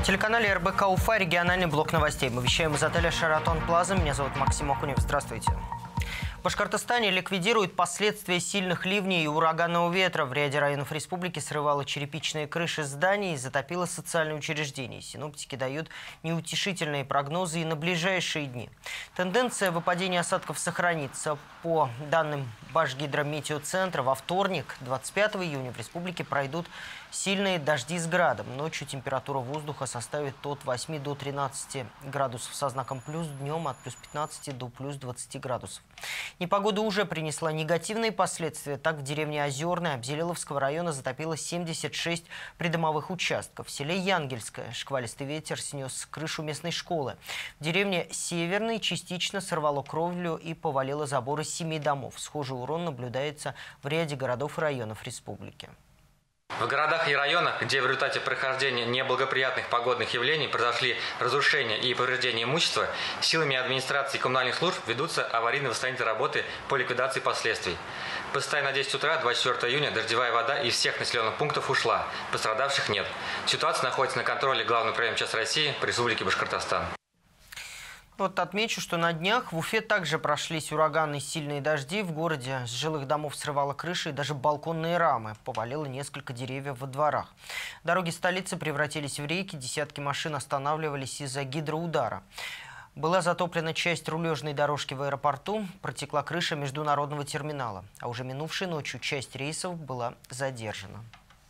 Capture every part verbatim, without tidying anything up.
телеканале эр бэ ка Уфа региональный блок новостей. Мы вещаем из отеля «Шератон Плаза». Меня зовут Максим Окунев. Здравствуйте. В Башкортостане ликвидируют последствия сильных ливней и ураганного ветра. В ряде районов республики срывало черепичные крыши зданий и затопило социальные учреждения. Синоптики дают неутешительные прогнозы и на ближайшие дни. Тенденция выпадения осадков сохранится. По данным Башгидрометеоцентра, во вторник, двадцать пятого июня, в республике пройдут сильные дожди с градом. Ночью температура воздуха составит от восьми до тринадцати градусов со знаком плюс, днем от плюс пятнадцати до плюс двадцати градусов. Непогода уже принесла негативные последствия. Так, в деревне Озерная Абзелиловского района затопило семьдесят шесть придомовых участков. В селе Янгельское шквалистый ветер снес крышу местной школы. В деревне Северный частично сорвало кровлю и повалило заборы семи домов. Схожий урон наблюдается в ряде городов и районов республики. В городах и районах, где в результате прохождения неблагоприятных погодных явлений произошли разрушения и повреждения имущества, силами администрации и коммунальных служб ведутся аварийно-восстановительные работы по ликвидации последствий. По состоянию на десять утра двадцать четвёртого июня дождевая вода из всех населенных пунктов ушла, пострадавших нет. Ситуация находится на контроле Главного управления МЧС России по Республике Башкортостан. Вот отмечу, что на днях в Уфе также прошлись ураганные сильные дожди. В городе с жилых домов срывало крыши и даже балконные рамы. Повалило несколько деревьев во дворах. Дороги столицы превратились в реки, десятки машин останавливались из-за гидроудара. Была затоплена часть рулежной дорожки в аэропорту, протекла крыша международного терминала. А уже минувшей ночью часть рейсов была задержана.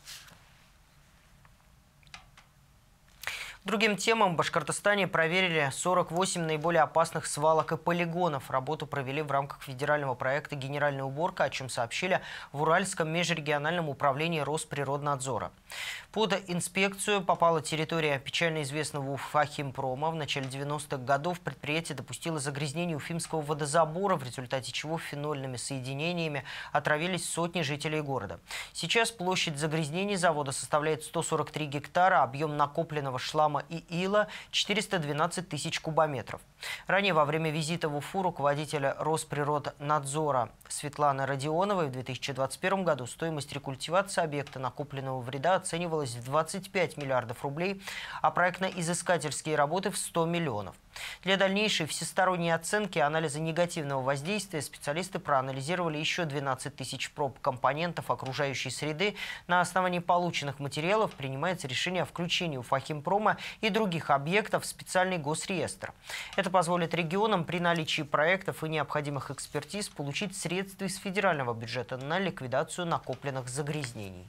Другим темам в Башкортостане проверили сорок восемь наиболее опасных свалок и полигонов. Работу провели в рамках федерального проекта «Генеральная уборка», о чем сообщили в Уральском межрегиональном управлении Росприроднадзора. Под инспекцию попала территория печально известного Уфахимпрома. В начале девяностых годов предприятие допустило загрязнение уфимского водозабора, в результате чего фенольными соединениями отравились сотни жителей города. Сейчас площадь загрязнений завода составляет сто сорок три гектара, объем накопленного шлама и ила четыреста двенадцать тысяч кубометров. Ранее во время визита в Уфу руководителя Росприроднадзора Светланы Родионовой в две тысячи двадцать первом году стоимость рекультивации объекта накопленного вреда оценивалась в двадцать пять миллиардов рублей, а проектно-изыскательские работы в сто миллионов. Для дальнейшей всесторонней оценки и анализа негативного воздействия специалисты проанализировали еще двенадцать тысяч проб компонентов окружающей среды. На основании полученных материалов принимается решение о включении Уфахимпрома и других объектов в специальный госреестр. Это позволит регионам при наличии проектов и необходимых экспертиз получить средства из федерального бюджета на ликвидацию накопленных загрязнений.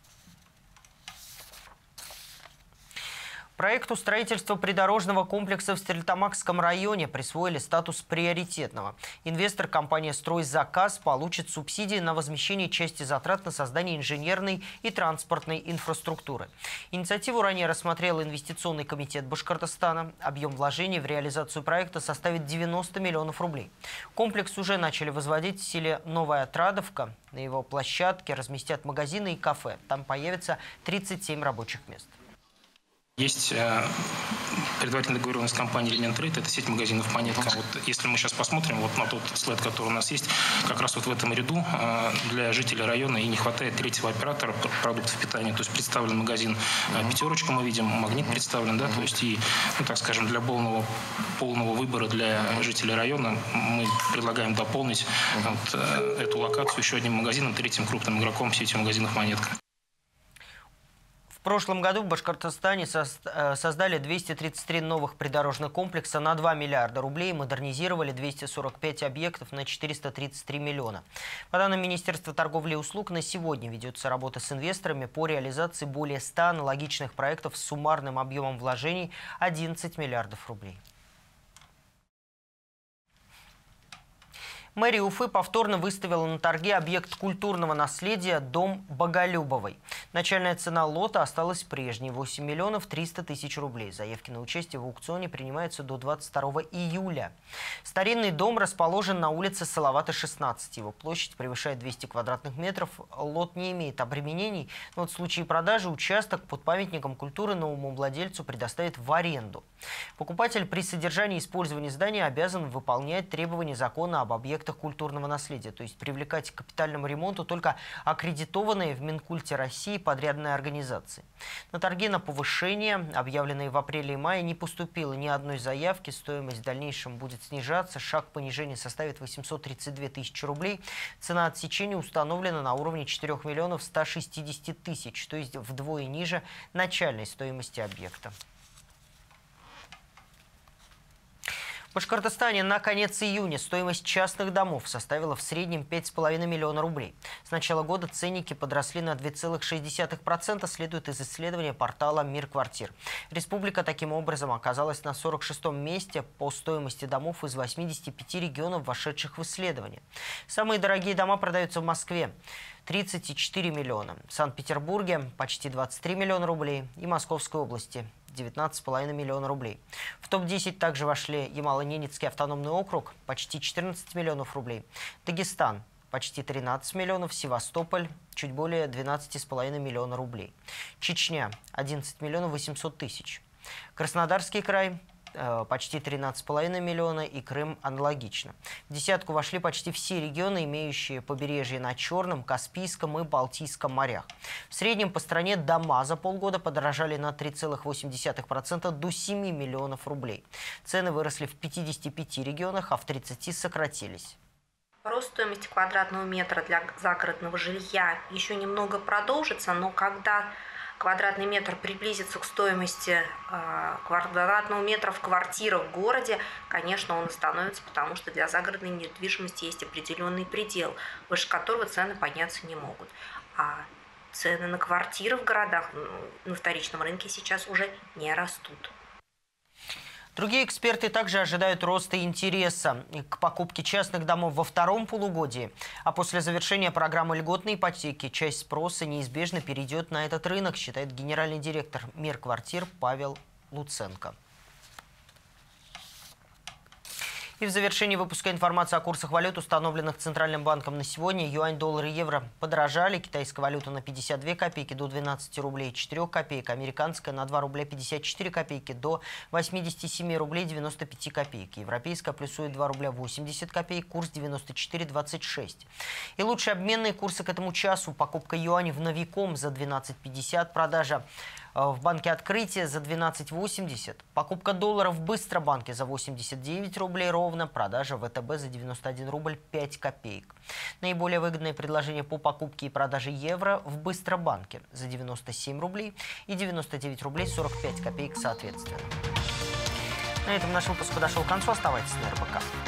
Проекту строительства придорожного комплекса в Стерлитамакском районе присвоили статус приоритетного. Инвестор компания «Стройзаказ» получит субсидии на возмещение части затрат на создание инженерной и транспортной инфраструктуры. Инициативу ранее рассмотрел инвестиционный комитет Башкортостана. Объем вложений в реализацию проекта составит девяносто миллионов рублей. Комплекс уже начали возводить в селе Новая Традовка. На его площадке разместят магазины и кафе. Там появится тридцать семь рабочих мест. Есть э, предварительная договоренность с компанией «Элемент Трейд», это сеть магазинов «Монетка». Вот, если мы сейчас посмотрим вот на тот слайд, который у нас есть, как раз вот в этом ряду э, для жителей района и не хватает третьего оператора продуктов питания. То есть представлен магазин э, «Пятерочка», мы видим, «Магнит» представлен, да, то есть и, ну, так скажем, для полного, полного выбора для жителей района мы предлагаем дополнить вот, э, эту локацию еще одним магазином, третьим крупным игроком сети магазинов «Монетка». В прошлом году в Башкортостане создали двести тридцать три новых придорожных комплекса на два миллиарда рублей, модернизировали двести сорок пять объектов на четыреста тридцать три миллиона. По данным Министерства торговли и услуг, на сегодня ведется работа с инвесторами по реализации более ста аналогичных проектов с суммарным объемом вложений одиннадцать миллиардов рублей. Мэрия Уфы повторно выставила на торги объект культурного наследия «Дом Боголюбовой». Начальная цена лота осталась прежней – восемь миллионов триста тысяч рублей. Заявки на участие в аукционе принимаются до двадцать второго июля. Старинный дом расположен на улице Салавата, шестнадцать. Его площадь превышает двести квадратных метров. Лот не имеет обременений, но в случае продажи участок под памятником культуры новому владельцу предоставит в аренду. Покупатель при содержании и использовании здания обязан выполнять требования закона об объектах объектах культурного наследия, то есть привлекать к капитальному ремонту только аккредитованные в Минкульте России подрядные организации. На торги на повышение, объявленные в апреле и мае, не поступило ни одной заявки. Стоимость в дальнейшем будет снижаться. Шаг понижения составит восемьсот тридцать две тысячи рублей. Цена отсечения установлена на уровне четырёх миллионов ста шестидесяти тысяч, то есть вдвое ниже начальной стоимости объекта. В Башкортостане на конец июня стоимость частных домов составила в среднем пять с половиной миллиона рублей. С начала года ценники подросли на две целых шесть десятых процента, следует из исследования портала «Мир квартир». Республика таким образом оказалась на сорок шестом месте по стоимости домов из восьмидесяти пяти регионов, вошедших в исследование. Самые дорогие дома продаются в Москве – тридцать четыре миллиона, в Санкт-Петербурге – почти двадцать три миллиона рублей и Московской области – девятнадцать с половиной миллиона рублей. В топ десять также вошли Ямало-Ненецкий автономный округ – почти четырнадцать миллионов рублей, Дагестан – почти тринадцать миллионов, Севастополь – чуть более двенадцати с половиной миллиона рублей, Чечня – одиннадцать миллионов восемьсот тысяч, Краснодарский край – почти тринадцать с половиной миллиона и Крым аналогично. В десятку вошли почти все регионы, имеющие побережье на Черном, Каспийском и Балтийском морях. В среднем по стране дома за полгода подорожали на три целых восемь десятых процента до семи миллионов рублей. Цены выросли в пятидесяти пяти регионах, а в тридцати сократились. Рост стоимости квадратного метра для загородного жилья еще немного продолжится, но когда квадратный метр приблизится к стоимости э, квадратного метра в квартирах в городе, конечно, он остановится, потому что для загородной недвижимости есть определенный предел, выше которого цены подняться не могут. А цены на квартиры в городах на вторичном рынке сейчас уже не растут. Другие эксперты также ожидают роста интереса к покупке частных домов во втором полугодии. А после завершения программы льготной ипотеки часть спроса неизбежно перейдет на этот рынок, считает генеральный директор «Мир квартир» Павел Луценко. И в завершении выпуска информация о курсах валют, установленных Центральным банком на сегодня. Юань, доллар и евро подорожали. Китайская валюта на пятьдесят две копейки до двенадцати рублей четырёх копеек. Американская на два рубля пятьдесят четыре копейки до восьмидесяти семи рублей девяноста пяти копеек. Европейская плюсует два рубля восемьдесят копеек, курс девяносто четыре двадцать шесть. И лучшие обменные курсы к этому часу. Покупка юаней в Новиком за двенадцать пятьдесят, продажа в банке Открытие за двенадцать восемьдесят, покупка долларов в Быстробанке за восемьдесят девять рублей ровно, продажа в ВТБ за девяносто один рубль пять копеек. Наиболее выгодные предложения по покупке и продаже евро в Быстробанке за девяносто семь рублей и девяносто девять рублей сорок пять копеек соответственно. На этом наш выпуск подошел к концу. Оставайтесь на эр бэ ка.